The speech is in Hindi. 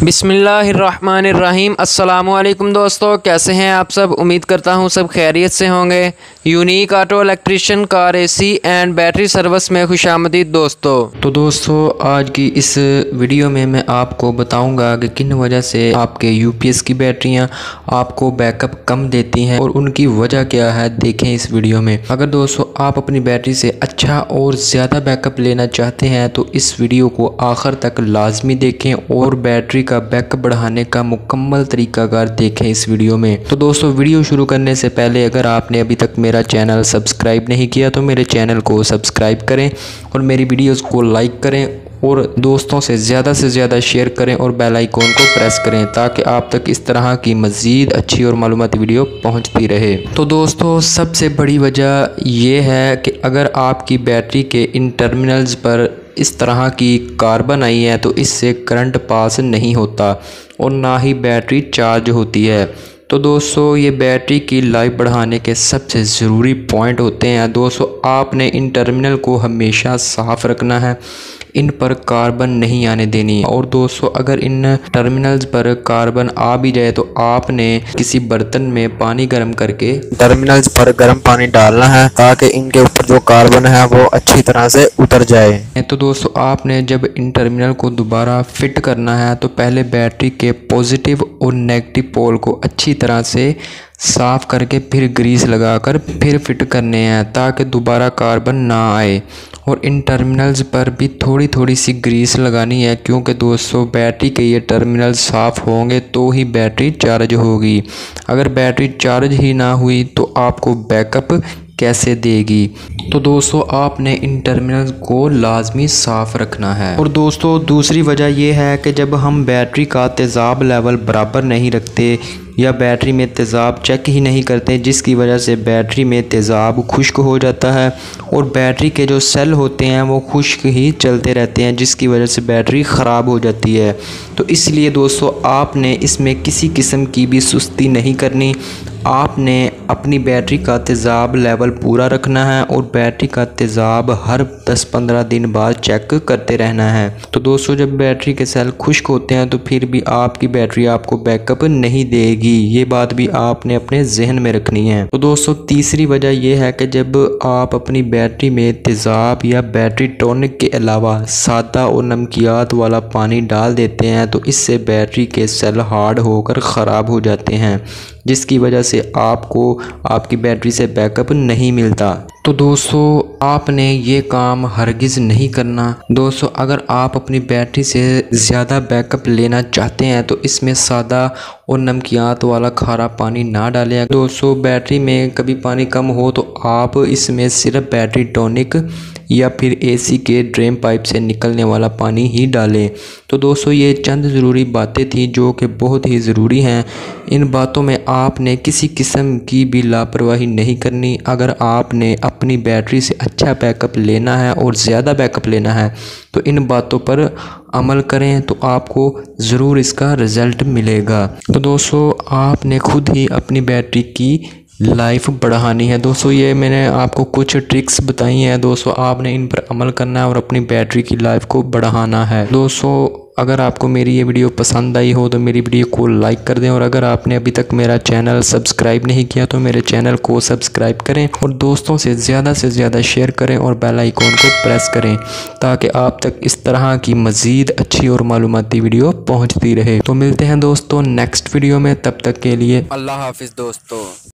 बिस्मिल्लाहिर्रहमानिर्रहीम। अस्सलामुअलैकुम दोस्तों, कैसे हैं आप सब। उम्मीद करता हूं सब खैरियत से होंगे। Unique auto electrician car AC and battery service में खुशामदीद दोस्तों। तो दोस्तों, आज की इस वीडियो में मैं आपको बताऊंगा कि किन वजह से आपके यूपीएस की बैटरियां आपको बैकअप कम देती हैं और उनकी वजह क्या है, देखें इस वीडियो में। अगर दोस्तों आप अपनी बैटरी से अच्छा और ज़्यादा बैकअप लेना चाहते हैं तो इस वीडियो को आखिर तक लाजमी देखें और बैटरी का बैकअप बढ़ाने का मुकम्मल तरीकाकार देखें इस वीडियो में। तो दोस्तों, वीडियो शुरू करने से पहले अगर आपने अभी तक मेरा चैनल सब्सक्राइब नहीं किया तो मेरे चैनल को सब्सक्राइब करें और मेरी वीडियोस को लाइक करें और दोस्तों से ज़्यादा शेयर करें और बेल आइकॉन को प्रेस करें ताकि आप तक इस तरह की मज़ीद अच्छी और मालूमाती वीडियो पहुंचती रहे। तो दोस्तों, सबसे बड़ी वजह यह है कि अगर आपकी बैटरी के इन टर्मिनल्स पर इस तरह की कार्बन आई है तो इससे करंट पास नहीं होता और ना ही बैटरी चार्ज होती है। तो दोस्तों, ये बैटरी की लाइफ बढ़ाने के सबसे ज़रूरी पॉइंट होते हैं। दोस्तों, आपने इन टर्मिनल को हमेशा साफ़ रखना है, इन पर कार्बन नहीं आने देनी। और दोस्तों, अगर इन टर्मिनल्स पर कार्बन आ भी जाए तो आपने किसी बर्तन में पानी गर्म करके टर्मिनल्स पर गर्म पानी डालना है ताकि इनके ऊपर जो कार्बन है वो अच्छी तरह से उतर जाए। तो दोस्तों, आपने जब इन टर्मिनल को दोबारा फिट करना है तो पहले बैटरी के पॉजिटिव और नेगेटिव पोल को अच्छी तरह से साफ़ करके फिर ग्रीस लगाकर फिर फिट करने हैं ताकि दोबारा कार्बन ना आए। और इन टर्मिनल्स पर भी थोड़ी थोड़ी सी ग्रीस लगानी है क्योंकि दोस्तों बैटरी के ये टर्मिनल साफ़ होंगे तो ही बैटरी चार्ज होगी। अगर बैटरी चार्ज ही ना हुई तो आपको बैकअप कैसे देगी। तो दोस्तों, आपने इन टर्मिनल्स को लाजमी साफ़ रखना है। और दोस्तों, दूसरी वजह यह है कि जब हम बैटरी का तेज़ाब लेवल बराबर नहीं रखते या बैटरी में तेज़ाब चेक ही नहीं करते जिसकी वजह से बैटरी में तेज़ाब खुश्क हो जाता है और बैटरी के जो सेल होते हैं वो खुश्क ही चलते रहते हैं जिसकी वजह से बैटरी ख़राब हो जाती है। तो इसलिए दोस्तों, आपने इसमें किसी किस्म की भी सुस्ती नहीं करनी। आपने अपनी बैटरी का तेज़ाब लेवल पूरा रखना है और बैटरी का तेज़ाब हर 10-15 दिन बाद चेक करते रहना है। तो दोस्तों, जब बैटरी के सेल खुश्क होते हैं तो फिर भी आपकी बैटरी आपको बैकअप नहीं देगी, ये बात भी आपने अपने जहन में रखनी है। तो दोस्तों, तीसरी वजह यह है कि जब आप अपनी बैटरी में तेज़ाब या बैटरी टॉनिक के अलावा सादा और नमकियात वाला पानी डाल देते हैं तो इससे बैटरी के सेल हार्ड होकर ख़राब हो जाते हैं जिसकी वजह से आपको आपकी बैटरी से बैकअप नहीं मिलता। तो दोस्तों, आपने ये काम हरगिज़ नहीं करना। दोस्तों, अगर आप अपनी बैटरी से ज़्यादा बैकअप लेना चाहते हैं तो इसमें सादा और नमकियात वाला खारा पानी ना डालें। दोस्तों, बैटरी में कभी पानी कम हो तो आप इसमें सिर्फ बैटरी टॉनिक या फिर एसी के ड्रेन पाइप से निकलने वाला पानी ही डालें। तो दोस्तों, ये चंद ज़रूरी बातें थी जो कि बहुत ही ज़रूरी हैं। इन बातों में आपने किसी किस्म की भी लापरवाही नहीं करनी। अगर आपने अपनी बैटरी से अच्छा बैकअप लेना है और ज़्यादा बैकअप लेना है तो इन बातों पर अमल करें तो आपको ज़रूर इसका रिज़ल्ट मिलेगा। तो दोस्तों, आपने खुद ही अपनी बैटरी की लाइफ बढ़ानी है। दोस्तों, ये मैंने आपको कुछ ट्रिक्स बताई हैं। दोस्तों, आपने इन पर अमल करना है और अपनी बैटरी की लाइफ को बढ़ाना है। दोस्तों, अगर आपको मेरी ये वीडियो पसंद आई हो तो मेरी वीडियो को लाइक कर दें और अगर आपने अभी तक मेरा चैनल सब्सक्राइब नहीं किया तो मेरे चैनल को सब्सक्राइब करें और दोस्तों से ज़्यादा शेयर करें और बेल आइकॉन को प्रेस करें ताकि आप तक इस तरह की मज़ीद अच्छी और मालूमाती वीडियो पहुँचती रहे। तो मिलते हैं दोस्तों नेक्स्ट वीडियो में, तब तक के लिए अल्लाह हाफिज़ दोस्तों।